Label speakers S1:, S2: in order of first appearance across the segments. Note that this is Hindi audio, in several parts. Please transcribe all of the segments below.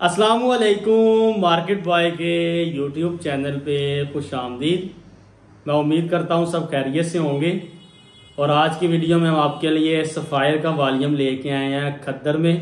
S1: अस्सलामुअलैकुम मार्केट बॉय के यूट्यूब चैनल पे खुश आमदीद। मैं उम्मीद करता हूँ सब खैरियत से होंगे। और आज की वीडियो में हम आपके लिए सफ़ायर का वॉल्यूम लेके आए हैं खद्दर में।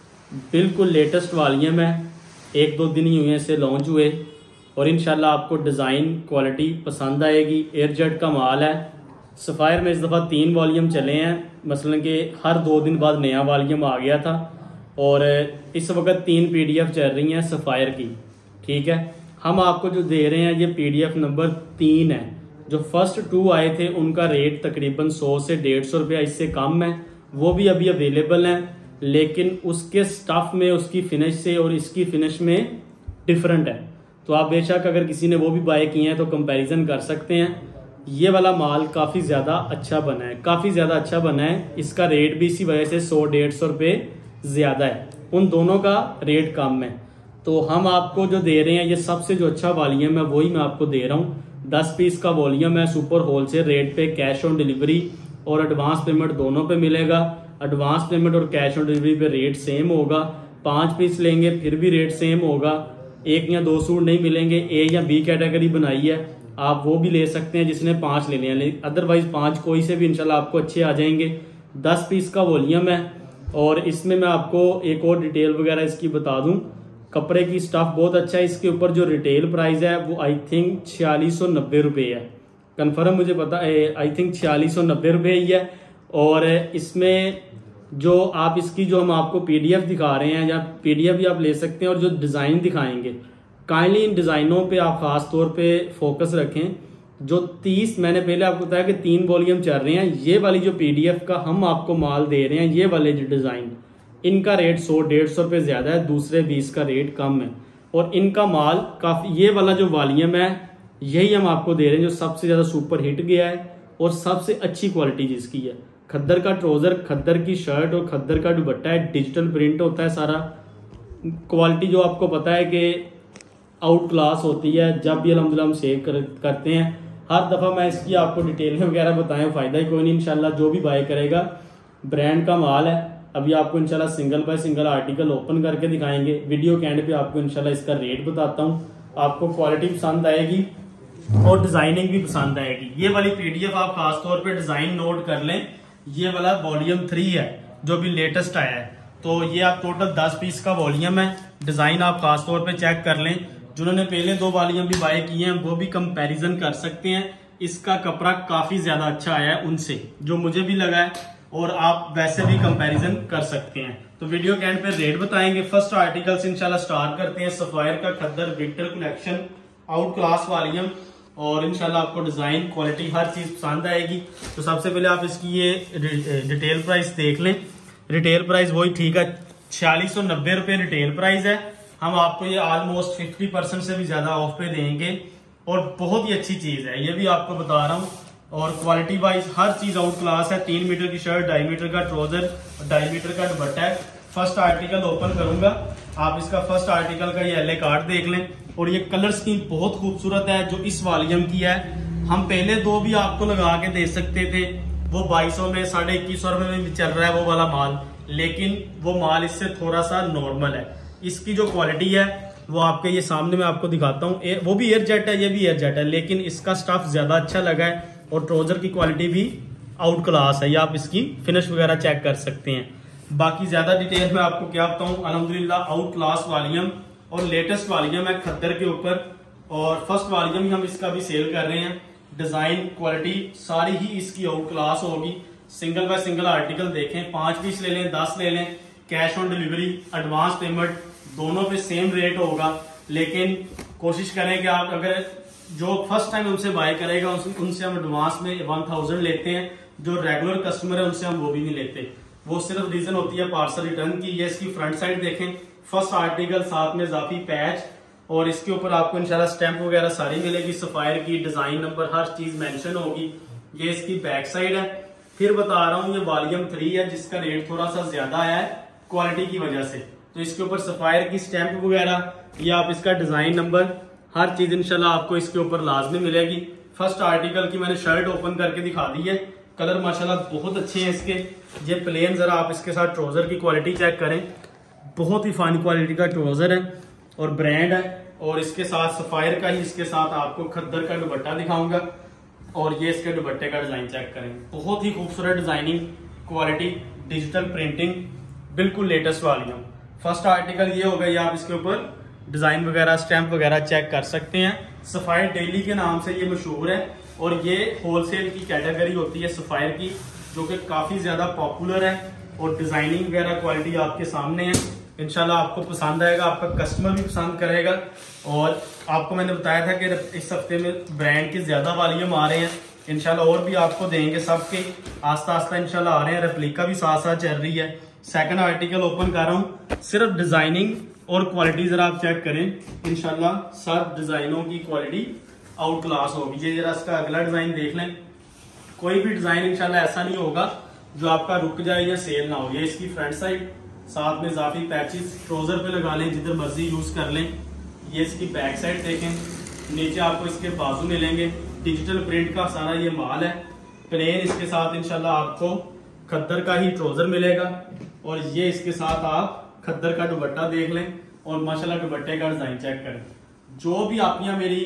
S1: बिल्कुल लेटेस्ट वॉल्यूम है, एक दो दिन ही हुए से लॉन्च हुए और इंशाल्लाह आपको डिज़ाइन क्वालिटी पसंद आएगी। एयरजेट का माल है। सफ़ायर में इस दफ़ा 3 वॉल्यूम चले हैं, मसलन कि हर 2 दिन बाद नया वॉल्यूम आ गया था और इस वक्त 3 PDF चल रही हैं सफ़ायर की। ठीक है, हम आपको जो दे रहे हैं ये PDF नंबर 3 है। जो फर्स्ट 2 आए थे उनका रेट तकरीबन 100 से 150 रुपया इससे कम है, वो भी अभी अवेलेबल हैं, लेकिन उसके स्टफ में उसकी फिनिश से और इसकी फिनिश में डिफरेंट है। तो आप बेशक अगर किसी ने वो भी बाय किए हैं तो कंपैरिजन कर सकते हैं। ये वाला माल काफ़ी ज़्यादा अच्छा बना है, काफ़ी ज़्यादा अच्छा बना है। इसका रेट भी इसी वजह से 100-150 रुपये ज़्यादा है, उन दोनों का रेट कम है। तो हम आपको जो दे रहे हैं ये सबसे जो अच्छा वॉल्यूम है वही मैं आपको दे रहा हूँ। 10 पीस का वॉल्यूम है, सुपर होलसेल रेट पे, कैश ऑन डिलीवरी और एडवांस पेमेंट दोनों पे मिलेगा। एडवांस पेमेंट और कैश ऑन डिलीवरी पे रेट सेम होगा। 5 पीस लेंगे फिर भी रेट सेम होगा। 1 या 2 सूट नहीं मिलेंगे। ए या बी कैटेगरी बनाई है, आप वो भी ले सकते हैं जिसने 5 लेने हैं, अदरवाइज 5 कोई से भी इंशाल्लाह आपको अच्छे आ जाएंगे। 10 पीस का वॉल्यूम है और इसमें मैं आपको एक और डिटेल वगैरह इसकी बता दूं। कपड़े की स्टफ बहुत अच्छा है। इसके ऊपर जो रिटेल प्राइस है वो आई थिंक 4690 रुपये है, कंफर्म मुझे पता है, आई थिंक 4690 रुपये ही है। और इसमें जो आप इसकी जो हम आपको PDF दिखा रहे हैं या PDF भी आप ले सकते हैं, और जो डिज़ाइन दिखाएंगे काइंडली इन डिज़ाइनों पे आप खास तौर पे फोकस रखें। जो 30 मैंने पहले आपको बताया कि 3 वॉल्यूम चल रहे हैं, ये वाली जो PDF का हम आपको माल दे रहे हैं, ये वाले जो डिज़ाइन, इनका रेट 100-150 रुपये ज़्यादा है, दूसरे 20 का रेट कम है। और इनका माल काफ़ी, ये वाला जो वॉल्यूम है यही हम आपको दे रहे हैं जो सबसे ज़्यादा सुपर हिट गया है और सबसे अच्छी क्वालिटी जिसकी है। खद्दर का ट्राउज़र, खद्दर की शर्ट और खद्दर का दुपट्टा है, डिजिटल प्रिंट होता है सारा। क्वालिटी जो आपको पता है कि आउट क्लास होती है, जब भी अल्हम्दुलिल्लाह हम सेव करते हैं। हर दफ़ा मैं इसकी आपको डिटेल वगैरह बताएं फ़ायदा ही कोई नहीं। इंशाल्लाह जो भी बाय करेगा, ब्रांड का माल है। अभी आपको इंशाल्लाह single by single article open करके दिखाएंगे। वीडियो के एंड पे आपको इंशाल्लाह इसका रेट बताता हूँ। आपको क्वालिटी पसंद आएगी और डिज़ाइनिंग भी पसंद आएगी। ये वाली PDF आप खास तौर पे डिज़ाइन नोट कर लें। ये वाला वॉल्यूम 3 है जो भी लेटेस्ट आया है। तो ये आप टोटल 10 पीस का वॉल्यूम है। डिज़ाइन आप खास तौर पे चेक कर लें। जिन्होंने पहले 2 वॉल्यूम भी बाय किए हैं वो भी कंपैरिजन कर सकते हैं। इसका कपड़ा काफ़ी ज़्यादा अच्छा आया है उनसे, जो मुझे भी लगा है, और आप वैसे भी कंपैरिजन कर सकते हैं। तो वीडियो के एंड पे रेट बताएंगे। फर्स्ट आर्टिकल से इंशाल्लाह स्टार्ट करते हैं। सफ़ायर का खद्दर winter collection out class volume, और इंशाल्लाह आपको डिज़ाइन क्वालिटी हर चीज़ पसंद आएगी। तो सबसे पहले आप इसकी ये रिटेल प्राइस देख लें। रिटेल प्राइस वही ठीक है, 4690 रुपये रिटेल प्राइस है। हम आपको ये ऑलमोस्ट 50% से भी ज्यादा ऑफ पे देंगे और बहुत ही अच्छी चीज है, ये भी आपको बता रहा हूँ। और क्वालिटी वाइज हर चीज आउट क्लास है। 3 मीटर की शर्ट, 2.5 मीटर का ट्राउजर, 2.5 मीटर का दुपट्टा है। फर्स्ट आर्टिकल ओपन करूंगा, आप इसका फर्स्ट आर्टिकल का ये LA कार्ड देख लें। और ये कलर स्कीम बहुत खूबसूरत है जो इस वॉल्यूम की है। हम पहले 2 भी आपको लगा के दे सकते थे, वो 2200 में, 2150 रुपये में भी चल रहा है वो वाला माल, लेकिन वो माल इससे थोड़ा सा नॉर्मल है। इसकी जो क्वालिटी है वो आपके ये सामने मैं आपको दिखाता हूँ। वो भी एयरजेट है, ये भी एयरजेट है, लेकिन इसका स्टफ ज्यादा अच्छा लगा है और ट्राउजर की क्वालिटी भी आउट क्लास है। ये आप इसकी फिनिश वगैरह चेक कर सकते हैं। बाकी ज्यादा डिटेल में आपको क्या बताऊँ। अल्हम्दुलिल्लाह आउट क्लास वॉल्यूम और लेटेस्ट वॉल्यूम है खद्दर के ऊपर, और फर्स्ट वॉल्यूम ही हम इसका भी सेल कर रहे हैं। डिजाइन क्वालिटी सारी ही इसकी आउट क्लास होगी। सिंगल बाय सिंगल आर्टिकल देखें, 5 पीस ले लें, 10 ले लें, cash on delivery, advance payment दोनों पे सेम रेट होगा। लेकिन कोशिश करें कि आप अगर जो फर्स्ट टाइम हमसे बाय करेगा उनसे हम एडवांस में 1000 लेते हैं। जो रेगुलर कस्टमर है उनसे हम वो भी नहीं लेते। वो सिर्फ रीजन होती है पार्सल रिटर्न की। ये इसकी फ्रंट साइड देखें, फर्स्ट आर्टिकल, साथ में इजाफी पैच, और इसके ऊपर आपको इंशाल्लाह स्टैंप वगैरह सारी मिलेगी। सफायर की डिजाइन नंबर हर चीज मेंशन होगी। ये इसकी बैक साइड है। फिर बता रहा हूँ ये वॉल्यूम 3 है जिसका रेट थोड़ा सा ज्यादा है क्वालिटी की वजह से। तो इसके ऊपर सफायर की स्टैंप वगैरह, ये आप इसका डिजाइन नंबर, हर चीज इंशाल्लाह आपको इसके ऊपर लाजमी मिलेगी। फर्स्ट आर्टिकल की मैंने शर्ट ओपन करके दिखा दी है। कलर माशाल्लाह बहुत अच्छे हैं इसके। ये प्लेन, जरा आप इसके साथ ट्राउजर की क्वालिटी चेक करें, बहुत ही फाइन क्वालिटी का ट्राउजर है और ब्रांड है। और इसके साथ सफायर का ही इसके साथ आपको खद्दर का दुपट्टा दिखाऊंगा और ये इसके दुपट्टे का डिजाइन चेक करें। बहुत ही खूबसूरत डिजाइनिंग, क्वालिटी, डिजिटल प्रिंटिंग, बिल्कुल लेटेस्ट वाली। फर्स्ट आर्टिकल ये हो गई, आप इसके ऊपर डिजाइन वगैरह, स्टैंप वगैरह चेक कर सकते हैं। सफायर डेली के नाम से ये मशहूर है और ये होलसेल की कैटेगरी होती है सफायर की, जो कि काफी ज्यादा पॉपुलर है और डिजाइनिंग वगैरह क्वालिटी आपके सामने है। इंशाल्लाह आपको पसंद आएगा, आपका कस्टमर भी पसंद करेगा। और आपको मैंने बताया था कि इस हफ्ते में ब्रांड के ज्यादा वॉल्यूम आ रहे हैं, इंशाल्लाह और भी आपको देंगे। सबके आस्ता आस्ता इंशाल्लाह आ रहे हैं, रेप्लिका भी साथ साथ चल रही है। सेकंड आर्टिकल ओपन कर रहा हूँ, सिर्फ डिजाइनिंग और क्वालिटी जरा आप चेक करें, इंशाल्लाह सब डिजाइनों की क्वालिटी आउट क्लास होगी। ये जरा इसका अगला डिजाइन देख लें, कोई भी डिजाइन इंशाल्लाह ऐसा नहीं होगा जो आपका रुक जाए या सेल ना हो। ये इसकी फ्रंट साइड, साथ में इजाफी पैचेस ट्राउजर पे लगा लें, जिधर मर्जी यूज कर लें। ये इसकी बैक साइड देखें, नीचे आपको इसके बाजू मिलेंगे, डिजिटल प्रिंट का सारा ये माल है। प्लेन इसके साथ इंशाल्लाह आपको खद्दर का ही ट्राउजर मिलेगा और ये इसके साथ आप खद्दर का दुपट्टा देख लें और माशाल्लाह दुपट्टे का डिजाइन चेक करें। जो भी आपनियां मेरी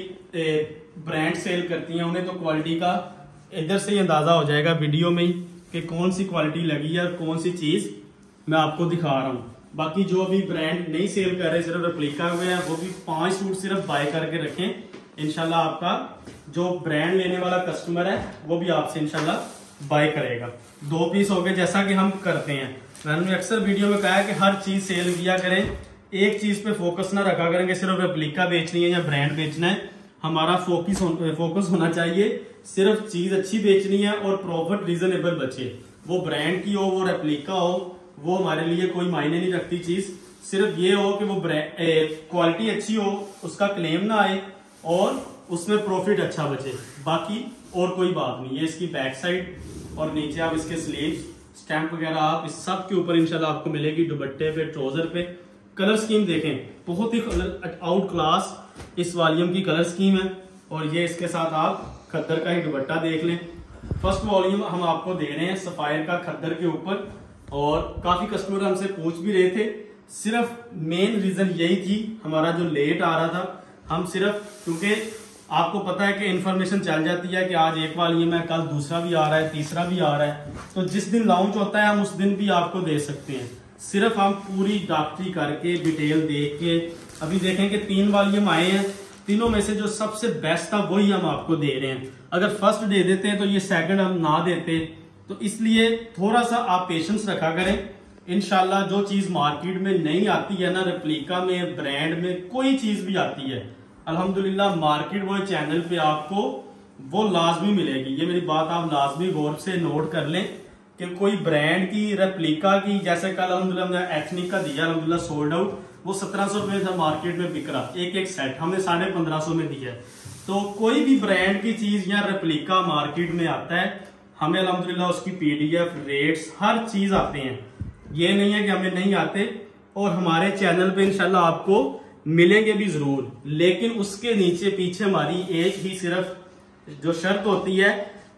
S1: ब्रांड सेल करती हैं उन्हें तो क्वालिटी का इधर से ही अंदाजा हो जाएगा वीडियो में ही कि कौन सी क्वालिटी लगी है और कौन सी चीज मैं आपको दिखा रहा हूँ। बाकी जो भी ब्रांड नहीं सेल कर रहे, सिर्फ रेप्लिका हुए हैं, वो भी 5 सूट सिर्फ बाय करके रखें। इंशाल्लाह आपका जो ब्रांड लेने वाला कस्टमर है वो भी आपसे इंशाल्लाह बाय करेगा। 2 पीस हो गए, जैसा कि हम करते हैं। मैंने अक्सर वीडियो में कहा है कि हर चीज सेल किया करें, एक चीज पे फोकस ना रखा करेंगे सिर्फ रेप्लिका बेचनी है या ब्रांड बेचना है। हमारा फोकस होना चाहिए, सिर्फ चीज अच्छी बेचनी है और प्रॉफिट रीजनेबल बचे। वो ब्रांड की हो, वो रेप्लिका हो, वो हमारे लिए कोई मायने नहीं रखती चीज। सिर्फ ये हो कि वो क्वालिटी अच्छी हो, उसका क्लेम ना आए और उसमें प्रॉफिट अच्छा बचे, बाकी और कोई बात नहीं। ये इसकी बैक साइड और नीचे आप इसके स्लीव्स, स्टैंप वगैरह आप इस सब के ऊपर इंशाल्लाह आपको मिलेगी, दुपट्टे पे, ट्राउजर पे। कलर स्कीम देखें, बहुत ही आउट क्लास इस वॉल्यूम की कलर स्कीम है और ये इसके साथ आप खद्दर का ही दुपट्टा देख लें। फर्स्ट वॉल्यूम हम आपको दे रहे हैं सफायर का खद्दर के ऊपर और काफी कस्टमर हमसे पूछ भी रहे थे। सिर्फ मेन रीजन यही थी हमारा जो लेट आ रहा था, हम सिर्फ क्योंकि आपको पता है कि इन्फॉर्मेशन चल जाती है कि आज एक वॉल्यूम है, कल दूसरा भी आ रहा है, तीसरा भी आ रहा है, तो जिस दिन लॉन्च होता है हम उस दिन भी आपको दे सकते हैं। सिर्फ हम पूरी डॉक्टरी करके डिटेल देख के, अभी देखें कि 3 वॉल्यूम आए हैं, तीनों में से जो सबसे बेस्ट था वही हम आपको दे रहे हैं। अगर फर्स्ट दे देते हैं तो ये सेकंड हम ना देते, तो इसलिए थोड़ा सा आप पेशेंस रखा करें। इंशाल्लाह जो चीज मार्केट में नहीं आती है ना, रेप्लिका में, ब्रांड में, कोई चीज भी आती है, अल्हम्दुलिल्लाह मार्केट वो चैनल पे आपको वो लाजमी मिलेगी। ये मेरी बात आप लाजमी गौर से नोट कर लें कि कोई ब्रांड की, रेप्लिका की, जैसे कल अल्हम्दुलिल्लाह हमने एथनिक का दिया, अल्हम्दुलिल्लाह सोल्ड आउट, वो 1700 रुपए था मार्केट में बिक रहा, एक सेट हमने 1550 में दिया है। तो कोई भी ब्रांड की चीज या रेप्लिका मार्केट में आता है, हमें अल्हम्दुलिल्लाह उसकी PDF, रेट्स, हर चीज आते हैं। ये नहीं है कि हमें नहीं आते और हमारे चैनल पे इंशाल्लाह आपको मिलेंगे भी जरूर, लेकिन उसके नीचे पीछे हमारी एक ही सिर्फ जो शर्त होती है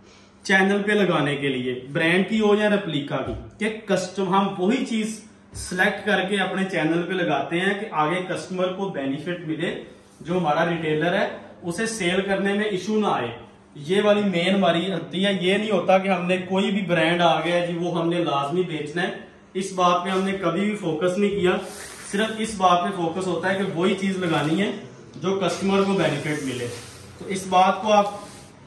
S1: चैनल पे लगाने के लिए, ब्रांड की हो या रेप्लिका की, कि कस्टमर हम वही चीज सिलेक्ट करके अपने चैनल पे लगाते हैं कि आगे कस्टमर को बेनिफिट मिले, जो हमारा रिटेलर है उसे सेल करने में इशू ना आए। ये वाली मेन हमारी होती है। ये नहीं होता कि हमने कोई भी ब्रांड आ गया जी वो हमने लाजमी बेचना है, इस बात पे हमने कभी भी फोकस नहीं किया। सिर्फ इस बात पे फोकस होता है कि वही चीज लगानी है जो कस्टमर को बेनिफिट मिले। तो इस बात को आप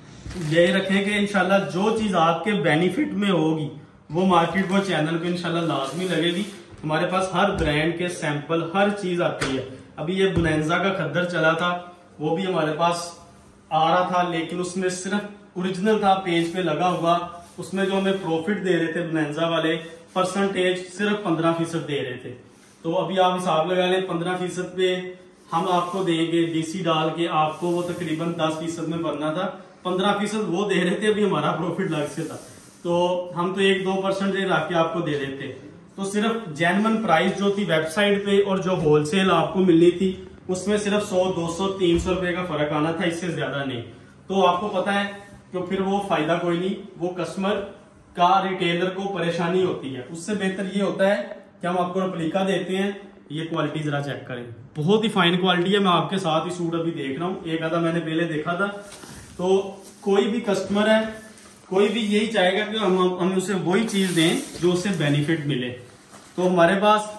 S1: ये रखें कि इंशाल्लाह जो चीज आपके बेनिफिट में होगी वो मार्केट वो चैनल पे इंशाल्लाह लाजमी लगेगी। हमारे पास हर ब्रांड के सैंपल, हर चीज आती है। अभी ये बुनेंजा का खद्दर चला था, वो भी हमारे पास आ रहा था, लेकिन उसमें सिर्फ ओरिजिनल था पेज पे लगा हुआ। उसमें जो हमें प्रॉफिट दे रहे थे बुनेंजा वाले, परसेंटेज सिर्फ 15% दे रहे थे। तो अभी आप हिसाब लगा लें, 15% पे हम आपको देंगे डीसी डाल के, आपको वो तकरीबन 10% में बनना था, 15% वो दे रहे थे, अभी हमारा प्रॉफिट लग से था, तो हम तो 1-2% रख के आपको दे रहे थे। तो सिर्फ जेन्युइन प्राइस जो थी वेबसाइट पे और जो होलसेल आपको मिलनी थी उसमें सिर्फ 100, 200, 300 रुपए का फर्क आना था, इससे ज्यादा नहीं। तो आपको पता है कि फिर वो फायदा कोई नहीं, वो कस्टमर का रिटेलर को परेशानी होती है। उससे बेहतर ये होता है कि हम आपको रेप्लिका देते हैं। ये क्वालिटी जरा चेक करें, बहुत ही फाइन क्वालिटी है। मैं आपके साथ ही सूट अभी देख रहा हूँ, एक आधा मैंने पहले देखा था। तो कोई भी कस्टमर है, कोई भी यही चाहेगा कि हम उसे वही चीज दें जो उससे बेनिफिट मिले। तो हमारे पास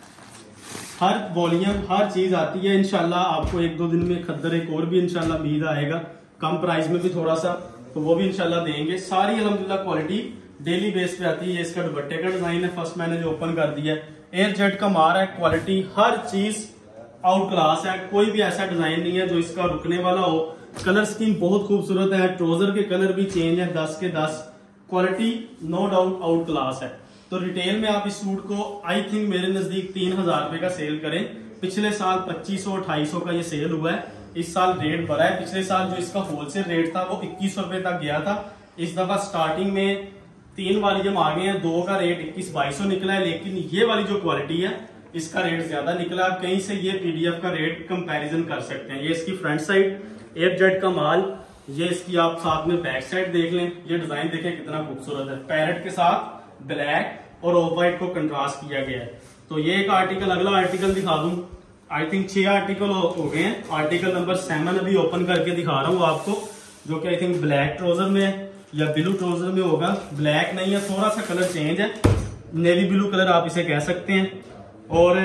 S1: हर वॉल्यूम हर चीज आती है। इंशाल्लाह आपको 1-2 दिन में खद्दर एक और भी इंशाल्लाह उम्मीद आएगा, कम प्राइस में भी थोड़ा सा, तो वो भी इंशाल्लाह देंगे। सारी अल्हम्दुलिल्लाह क्वालिटी डेली बेस पे आती है। ये इसका दुपट्टे का डिजाइन है, फर्स्ट मैंने जो ओपन कर दिया है, एयर जेट का मार है, क्वालिटी हर चीज आउट क्लास है। कोई भी ऐसा डिजाइन नहीं है जो इसका रुकने वाला हो। कलर स्कीम बहुत खूबसूरत है, ट्राउजर के कलर भी चेंज है 10 के 10, quality no doubt out class है। तो रिटेल में आप इस सूट को आई थिंक मेरे नजदीक 3000 रुपए का सेल करें। पिछले साल 2500-2800 का ये सेल हुआ है, इस साल रेट बढ़ा है। पिछले साल जो इसका होलसेल रेट था वो 2100 रुपए तक गया था। इस दफा स्टार्टिंग में 3 वॉल्यूम आ गए हैं, 2 का रेट 21-2200 निकला है, लेकिन ये वाली जो क्वालिटी है इसका रेट ज्यादा निकला। आप कहीं से ये पीडीएफ का रेट कंपैरिजन कर सकते हैं। ये इसकी फ्रंट साइड एयर जेट का माल, ये इसकी आप साथ में बैक साइड देख लें। ये डिजाइन देखें कितना खूबसूरत है, पैरेट के साथ ब्लैक और ऑफ व्हाइट को कंट्रास्ट किया गया है। तो ये एक आर्टिकल, अगला आर्टिकल दिखा दूं। आई थिंक 6 आर्टिकल हो गए हैं। आर्टिकल नंबर 7 अभी ओपन करके दिखा रहा हूँ आपको, जो कि आई थिंक ब्लैक ट्राउजर में है या ब्लू ट्राउजर में होगा। ब्लैक नहीं है, थोड़ा सा कलर चेंज है, नेवी ब्लू कलर आप इसे कह सकते हैं। और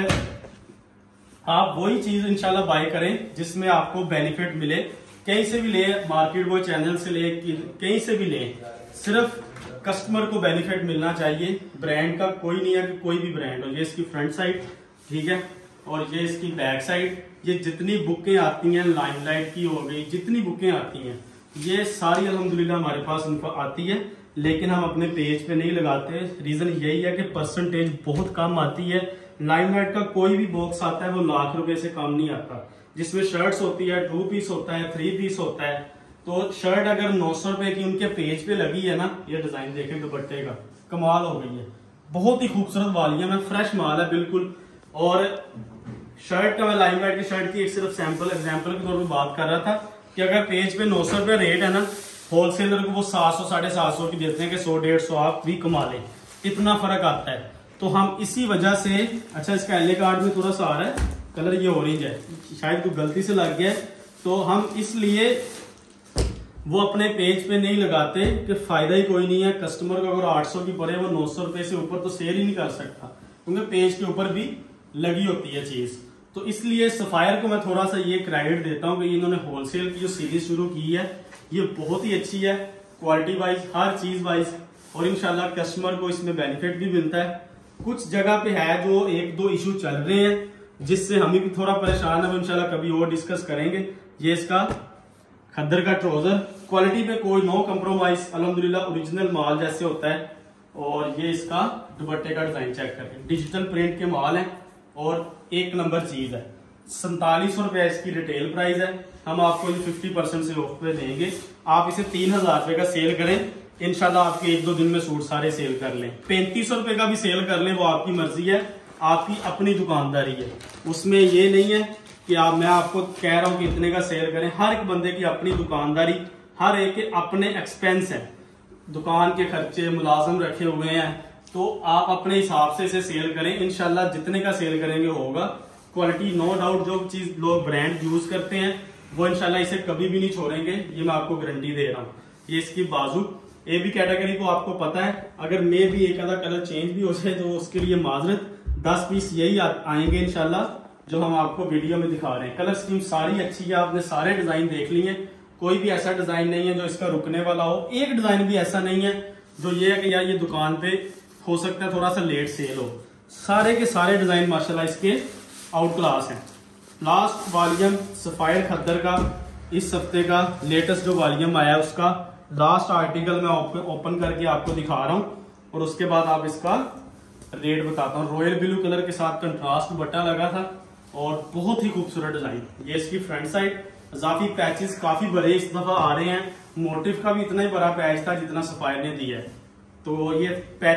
S1: आप वही चीज इंशाल्लाह बाय करें जिसमें आपको बेनिफिट मिले। कहीं से भी ले, मार्केट बॉय चैनल से ले, कहीं से भी ले, सिर्फ कस्टमर को बेनिफिट मिलना चाहिए। ब्रांड का कोई नहीं है कि कोई भी ब्रांड हो। ये इसकी फ्रंट साइड, ठीक है, और ये इसकी बैक साइड। ये जितनी बुकें आती हैं, लाइमलाइट की हो गई, जितनी बुकें आती हैं ये सारी अल्हम्दुलिल्लाह हमारे पास उनको आती है, लेकिन हम अपने पेज पे नहीं लगाते। रीजन यही है कि परसेंटेज बहुत कम आती है। लाइमलाइट का कोई भी बॉक्स आता है वो लाख रुपए से कम नहीं आता, जिसमें शर्ट्स होती है, 2 पीस होता है, 3 पीस होता है। तो शर्ट अगर 900 रुपए की उनके पेज पे लगी है ना, ये डिजाइन देखें दुपट्टे का, कमाल हो गई है। बहुत ही खूबसूरत वॉल्यूम है, फ्रेश माल है बिल्कुल। और शर्ट का, मैं लाइमलाइट की शर्ट की एक सिर्फ सैंपल एग्जांपल के तौर पर बात कर रहा था कि अगर पेज पे 900 रुपए रेट है ना, होलसेलर को वो 700-750 की देते हैं कि 100-150 आप भी कमा लें, इतना फर्क आता है। तो हम इसी वजह से, अच्छा इसका एलए कार्ड में थोड़ा सा आ रहा है कलर, ये ऑरेंज है, शायद कोई गलती से लग गया है, तो हम इसलिए वो अपने पेज पे नहीं लगाते कि फायदा ही कोई नहीं है। कस्टमर को अगर 800 की पड़े, वो 900 रुपए से ऊपर तो सेल ही नहीं कर सकता, क्योंकि पेज के ऊपर भी लगी होती है चीज। तो इसलिए सफायर को मैं थोड़ा सा ये क्रेडिट देता हूँ कि इन्होंने होलसेल की जो सीरीज शुरू की है ये बहुत ही अच्छी है, क्वालिटी वाइज, हर चीज वाइज, और इंशाल्लाह कस्टमर को इसमें बेनिफिट भी मिलता है। कुछ जगह पे है जो 1-2 इशू चल रहे हैं जिससे हम भी थोड़ा परेशान है, वो इंशाल्लाह कभी और डिस्कस करेंगे। ये इसका खद्दर का ट्राउजर, क्वालिटी पे कोई नो कम्प्रोमाइज, अल्हम्दुलिल्लाह ओरिजिनल माल जैसे होता है। और ये इसका दुपट्टे का डिजाइन चेक करें, डिजिटल प्रिंट के माल है और एक नंबर चीज है। 4700 रुपए इसकी रिटेल प्राइस है, हम आपको 50% से ऑफ पे देंगे। आप इसे 3000 रुपए का सेल करें, इंशाल्लाह आपके 1-2 दिन में सूट सारे सेल कर लें। 3500 रुपए का भी सेल कर लें, वो आपकी मर्जी है, आपकी अपनी दुकानदारी है। उसमें ये नहीं है कि मैं आपको कह रहा हूं कि इतने का सेल करें। हर एक बंदे की अपनी दुकानदारी, हर एक के अपने एक्सपेंस है, दुकान के खर्चे, मुलाजम रखे हुए हैं, तो आप अपने हिसाब से इसे सेल करें। इंशाल्लाह जितने का सेल करेंगे होगा। क्वालिटी नो डाउट, जो चीज लोग ब्रांड यूज करते हैं वो इंशाल्लाह इसे कभी भी नहीं छोड़ेंगे, ये मैं आपको गारंटी दे रहा हूँ। ये इसकी बाजू ए बी कैटेगरी को आपको पता है, अगर मे भी एक आधा कलर चेंज भी हो जाए तो उसके लिए माजरत, 10 पीस यही आएंगे इंशाल्लाह जो हम आपको वीडियो में दिखा रहे हैं। कलर स्कीम सारी अच्छी है, आपने सारे डिजाइन देख लिए, कोई भी ऐसा डिजाइन नहीं है जो इसका रुकने वाला हो। एक डिजाइन भी ऐसा नहीं है जो ये है कि यार ये दुकान पे हो सकता है थोड़ा सा लेट सेल हो। सारे के सारे डिजाइन माशाल्लाह इसके आउट क्लास हैं। लास्ट वॉल्यूम सफायर खद्दर का इस हफ्ते का लेटेस्ट जो वॉल्यूम आया उसका लास्ट आर्टिकल मैं ओपन करके आपको दिखा रहा हूँ, और उसके बाद आप इसका रेट बताता हूँ। रॉयल ब्लू कलर के साथ कंट्रास्ट दुपट्टा लगा था और बहुत ही खूबसूरत डिजाइन। ये इसकी फ्रंट साइड, इजाफी पैचेस काफी बड़े इस दफा आ रहे हैं। मोटिव का भी इतना ही बड़ा पैच था जितना सफायर ने दिया है। तो ये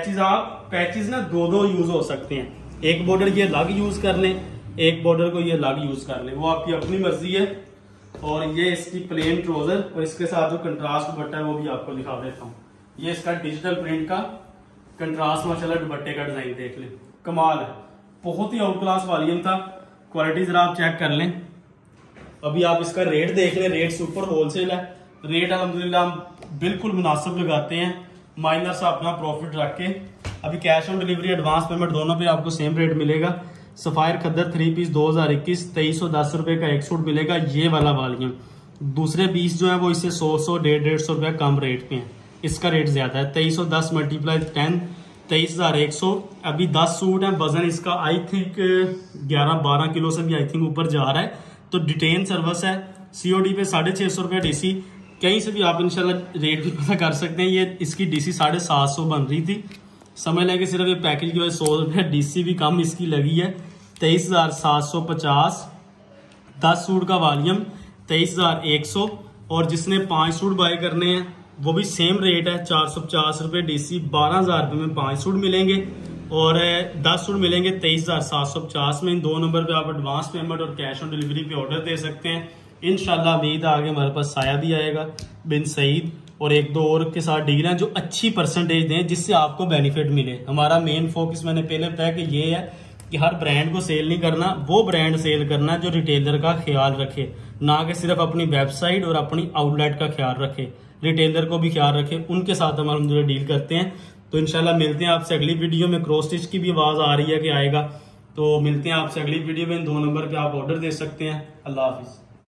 S1: पैचेस ना 2-2 यूज हो सकते हैं। एक बॉर्डर ये अलग यूज कर लें, एक बॉर्डर को ये अलग यूज कर लें, वो आपकी अपनी मर्जी है। और ये इसकी प्लेन ट्राउजर और इसके साथ जो कंट्रास्ट दुपट्टा है वो भी आपको दिखा देता हूँ। ये इसका डिजिटल प्रिंट का कंट्रास्ट माशाल्लाह दुपट्टे का डिजाइन देख लें, कमाल है, बहुत ही आउट क्लास वॉल्यूम था। क्वालिटी जरा आप चेक कर लें। अभी आप इसका रेट देख लें, रेट सुपर होलसेल है। रेट अल्हम्दुलिल्लाह हम बिल्कुल मुनासिब लगाते हैं, माइनर से अपना प्रॉफिट रख के। अभी cash on delivery advance payment दोनों पे आपको सेम रेट मिलेगा। सफायर खद्दर 3 पीस 2021 2310 रुपए का एक सूट मिलेगा, ये वाला वॉल्यूम। दूसरे पीस जो है वो इससे 100 150 रुपया कम रेट पे हैं, इसका रेट ज्यादा है। 2310 मल्टीप्लाई 10 23,100। अभी 10 सूट है, वजन इसका आई थिंक 11-12 किलो से भी आई थिंक ऊपर जा रहा है। तो डिटेन सर्विस है, COD पे 650 रुपया DC। कहीं से भी आप इंशाल्लाह रेट भी पता कर सकते हैं। ये इसकी DC 750 बन रही थी, समझ लें कि सिर्फ ये पैकेज की वजह 100 रुपया DC भी कम इसकी लगी है। 23,750, 10 सूट का वॉल्यूम 23,100। और जिसने 5 सूट बाय करने हैं वो भी सेम रेट है, 450 रुपये DC। 12,000 रुपये में 5 सूट मिलेंगे और 10 सूट मिलेंगे 23,750 में। इन 2 नंबर पे आप एडवांस पेमेंट और कैश ऑन डिलीवरी पे ऑर्डर दे सकते हैं। इंशाल्लाह उम्मीद है आगे हमारे पास साया भी आएगा, बिन सईद और 1-2 और के साथ डील हैं जो अच्छी परसेंटेज दें, जिससे आपको बेनिफिट मिले। हमारा मेन फोकस मैंने पहले बताया कि ये है कि हर ब्रांड को सेल नहीं करना, वो ब्रांड सेल करना जो रिटेलर का ख्याल रखे, ना कि सिर्फ अपनी वेबसाइट और अपनी आउटलेट का ख्याल रखे, रिटेलर को भी ख्याल रखे। उनके साथ हम अलहमदुलिल्लाह डील करते हैं। तो इंशाल्लाह मिलते हैं आपसे अगली वीडियो में। क्रॉस स्टिच की भी आवाज आ रही है कि आएगा, तो मिलते हैं आपसे अगली वीडियो में। इन 2 नंबर पे आप ऑर्डर दे सकते हैं। अल्लाह हाफिज।